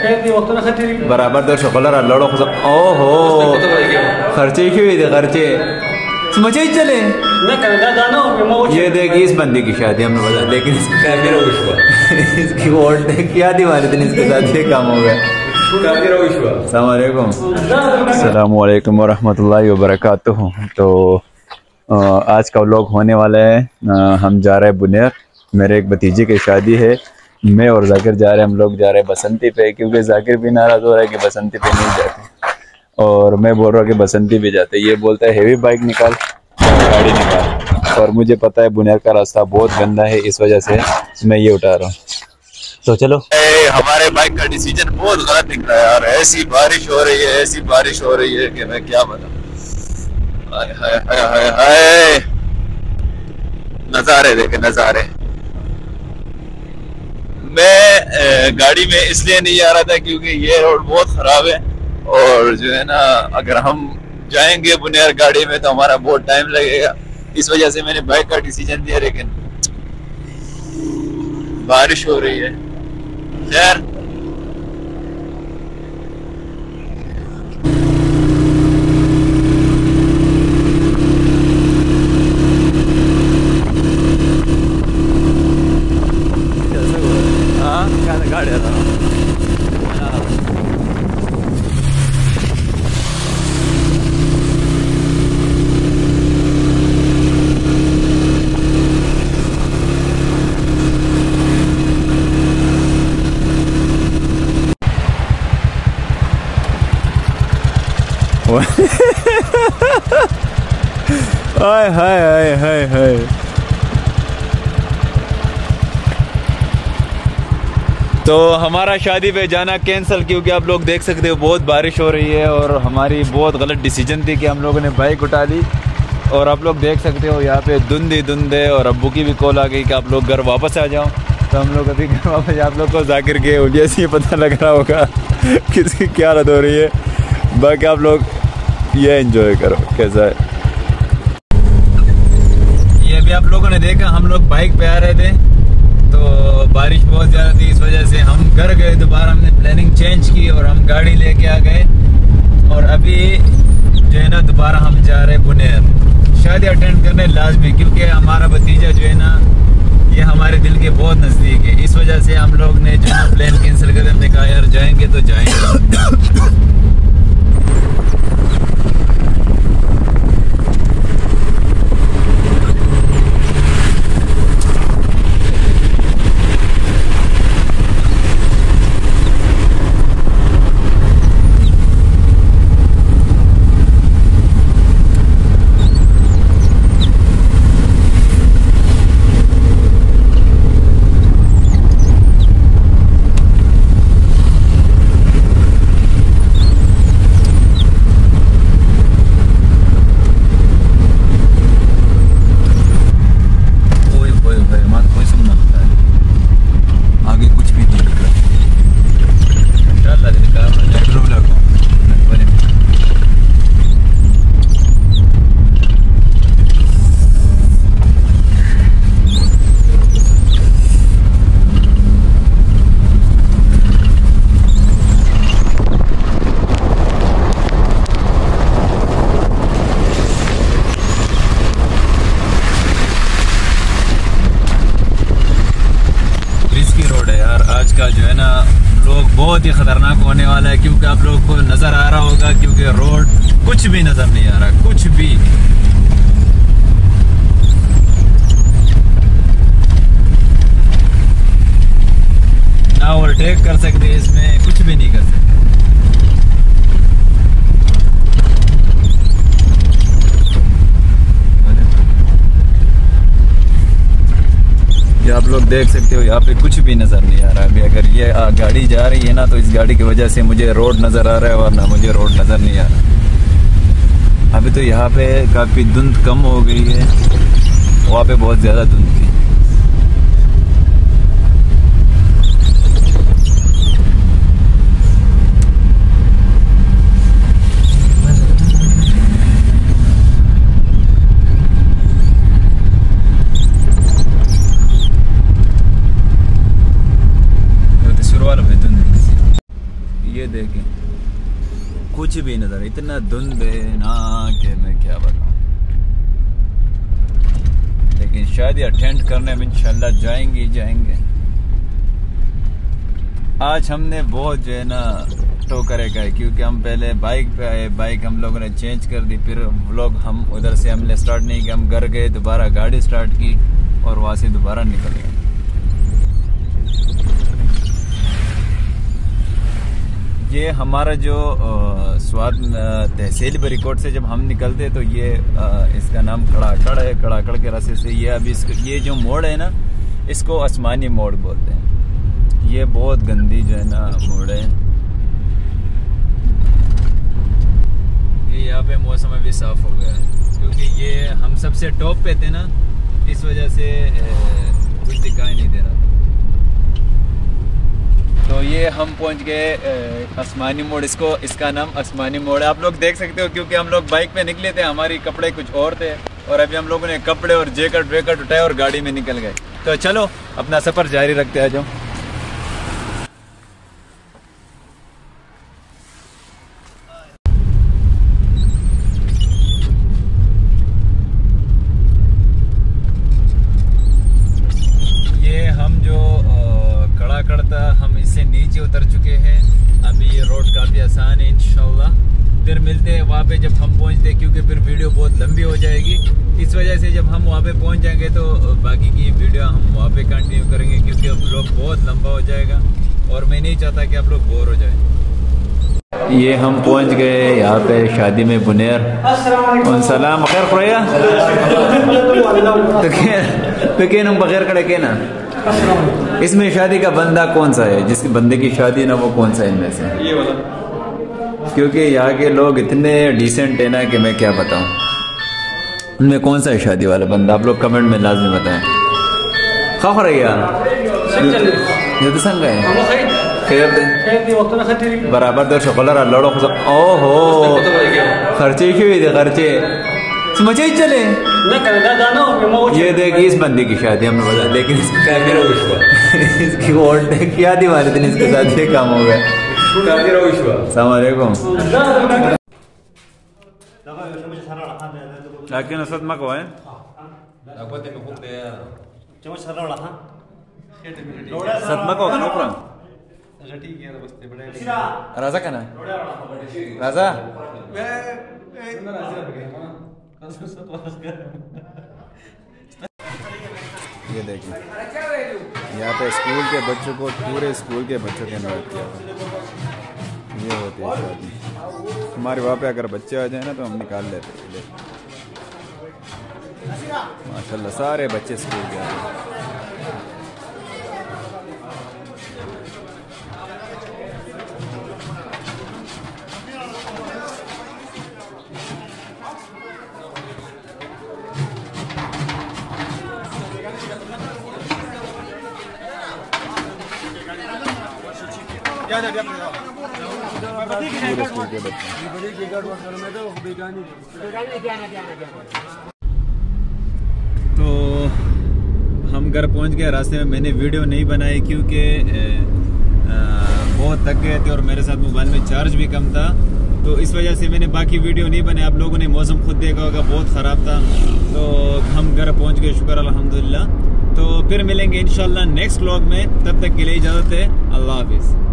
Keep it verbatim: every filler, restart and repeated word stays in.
बराबर दो शोकलर लड़ो खुद ओहो खर्चे क्यों दे खर्चे मजे ही चले ये देखिए इस बंदी की शादी हमने बोला लेकिन इसकी वोट क्या दीवारी थी इसके साथ ये काम हो गया। अस्सलाम वालेकुम वरहमतुल्लाहि वबरकातुहू। तो आज का व्लॉग होने वाला है, हम जा रहे हैं बुनेर, मेरे एक भतीजे की शादी है। मैं और जाकिर जा रहे हैं, हम लोग जा रहे हैं बसंती पे, क्योंकि जाकिर भी नाराज़ हो रहा है कि बसंती पे नहीं जाते और मैं बोल रहा हूँ कि बसंती भी जाते। ये बोलता है हेवी बाइक निकाल, गाड़ी निकाल, और मुझे पता है बुनेर का रास्ता बहुत गंदा है, इस वजह से मैं ये उठा रहा हूँ। तो चलो। ए, हमारे बाइक का डिसीजन बहुत गलत निकला यार। ऐसी बारिश हो रही है, ऐसी बारिश हो रही है कि मैं क्या बताऊं। हाय हाय हाय हाय हाय, नजारे देखे नजारे। मैं गाड़ी में इसलिए नहीं आ रहा था क्योंकि ये रोड बहुत खराब है और जो है ना, अगर हम जाएंगे बुनेर गाड़ी में तो हमारा बहुत टाइम लगेगा। इस वजह से मैंने बाइक का डिसीजन दिया, लेकिन बारिश हो रही है। खैर हाँ गाड़ी आ रहा हाय हाय हाय हाय हाय। तो हमारा शादी पे जाना कैंसिल, क्योंकि आप लोग देख सकते हो बहुत बारिश हो रही है और हमारी बहुत गलत डिसीजन थी कि हम लोगों ने बाइक उठा ली। और आप लोग देख सकते हो यहाँ पे धुंध ही धुंध है और अब्बू की भी कॉल आ गई कि आप लोग घर वापस आ जाओ। तो हम लोग अभी घर वापस, आप लोग को जाकिर के उलिया से पता लग रहा होगा किसकी क्या हालत हो रही है। बाकी आप लोग ये एंजॉय करो कैसा है। ये भी आप लोगों ने देखा, हम लोग बाइक पे आ रहे थे तो बारिश बहुत ज़्यादा थी, इस वजह से हम घर गए। दोबारा हमने प्लानिंग चेंज की और हम गाड़ी लेके आ गए और अभी जो है ना दोबारा हम जा रहे हैं बुनेर शादी अटेंड करने लाजमी, क्योंकि हमारा भतीजा जो है ना ये हमारे दिल के बहुत नज़दीक है। इस वजह से हम लोग ने जो है प्लान कैंसिल कर, हमने कहा यार जाएंगे तो जाएंगे। का जो है ना लोग बहुत ही खतरनाक होने वाला है, क्योंकि आप लोगों को नजर आ रहा होगा, क्योंकि रोड कुछ भी नजर नहीं आ रहा, कुछ भी। ना ओवरटेक कर सकते, इसमें कुछ भी नहीं कर सकते। ये आप लोग देख सकते हो यहाँ पे कुछ भी नज़र नहीं आ रहा है। अभी अगर ये गाड़ी जा रही है ना तो इस गाड़ी की वजह से मुझे रोड नज़र आ रहा है, वरना मुझे रोड नज़र नहीं आ रहा। अभी तो यहाँ पे काफ़ी धुंध कम हो गई है, वहाँ पे बहुत ज़्यादा धुंध थी। ये देखें कुछ भी नजर, इतना धुंध है ना कि मैं क्या बताऊं। लेकिन शायद अटेंड करने में इंशाल्लाह जाएंगे ही जाएंगे। आज हमने बहुत जो है ना टोकरे का है, क्योंकि हम पहले बाइक पे आए, बाइक हम लोगों ने चेंज कर दी, फिर व्लॉग हम उधर से हमने स्टार्ट नहीं किया, हम घर गए, दोबारा गाड़ी स्टार्ट की और वहाँ से दोबारा निकल गए। ये हमारा जो स्वाद तहसील बरीकोट से जब हम निकलते तो ये आ, इसका नाम कड़ाकड़ है। कड़ाकड़ के रास्ते से ये अभी ये जो मोड़ है ना, इसको आसमानी मोड़ बोलते हैं। ये बहुत गंदी जो है ना मोड़ है। ये यहाँ पे मौसम अभी साफ हो गया है, क्योंकि ये हम सबसे टॉप पे थे ना, इस वजह से कुछ दिखाई नहीं दे रहा। तो ये हम पहुंच गए आसमानी मोड़, इसको इसका नाम आसमानी मोड़ है। आप लोग देख सकते हो, क्योंकि हम लोग बाइक पे निकले थे, हमारी कपड़े कुछ और थे और अभी हम लोगों ने कपड़े और जैकेट वेकेट उठाए और गाड़ी में निकल गए। तो चलो अपना सफर जारी रखते आ जाओ। हम इससे नीचे उतर चुके हैं। अभी ये रोड काफ़ी आसान है, इंशाल्लाह फिर मिलते हैं वहाँ पे जब हम पहुँचते, क्योंकि फिर वीडियो बहुत लंबी हो जाएगी। इस वजह से जब हम वहाँ पे पहुँच जाएंगे तो बाकी की वीडियो हम वहाँ पे कंटिन्यू करेंगे, क्योंकि अब लोग बहुत लंबा हो जाएगा और मैं नहीं चाहता कि आप लोग बोर हो जाए। ये हम पहुँच गए यहाँ पे शादी में बुनेर। सलाम खैर खुरैया तो के हम बगैर खड़े के ना। इसमें शादी का बंदा कौन सा है, जिसकी बंदे की शादी है ना, वो कौन सा है इनमें से? ये वाला। क्योंकि यहाँ के लोग इतने डिसेंट है ना कि मैं क्या बताऊँ। उनमें कौन सा है शादी वाला बंदा, आप लोग कमेंट में लाजमी बताएं। खा रही तो संग है बराबर दो शोकलर लड़ो ओहो खर्चे क्यों थे खर्चे मजे ही चले। ये देखिए इस बंदी की शादी हमने बोला, लेकिन इसकी वोट क्या दीवार थी, इसके साथ ये काम हो गया। अस्सलाम वालेकुम। लेकिन असद मा को है सदमा को है ऊपर। अच्छा ठीक है, बस्ते बड़े राजा का ना राजा ये देखिए यहाँ पे स्कूल के बच्चों को, पूरे स्कूल के बच्चों के इनवाइट किया था। ये होती है शादी हमारे वहाँ पे। अगर बच्चे आ जाए ना तो हम निकाल लेते हैं। माशाल्लाह सारे बच्चे स्कूल के आए हैं। तो हम घर पहुंच गए। रास्ते में मैंने वीडियो नहीं बनाई क्योंकि बहुत थक गए थे और मेरे साथ मोबाइल में चार्ज भी कम था, तो इस वजह से मैंने बाकी वीडियो नहीं बनाई। आप लोगों ने मौसम खुद देखा होगा, बहुत ख़राब था। तो हम घर पहुंच गए, शुक्र अल्हम्दुलिल्लाह। तो फिर मिलेंगे इंशाल्लाह नेक्स्ट व्लॉग में, तब तक के लिए इजाज़त है। अल्लाह हाफिज़।